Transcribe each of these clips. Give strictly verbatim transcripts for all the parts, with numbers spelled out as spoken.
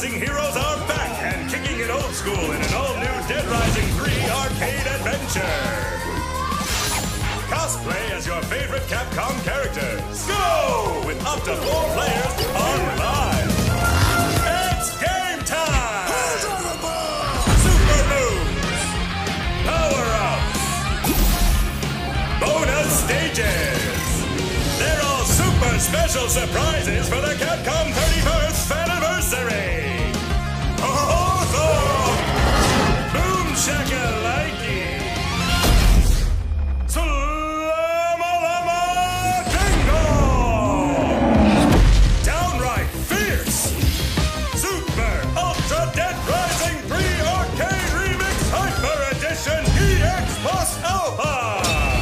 Rising heroes are back and kicking it old school in an all-new Dead Rising three arcade adventure. Cosplay as your favorite Capcom characters. Go! With up to four players on Revive. It's game time! Super moves! Power-ups! Bonus stages! They're all super special surprises for the Capcom thirty-first anniversary! Oh, oh, boom shakalike! Slam-a-lama dingo! Downright fierce! Super Ultra Dead Rising three Arcade Remix Hyper Edition E X Plus Alpha!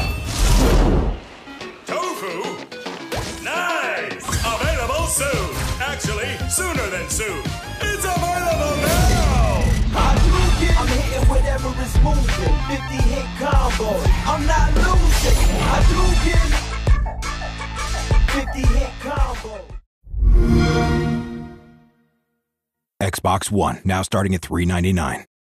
Tofu? Nice! Available soon! Actually, sooner than soon! It's available now! I'm hitting whatever is moving. fifty hit combo. I'm not losing. I do get fifty hit combo. Xbox One, now starting at three ninety-nine.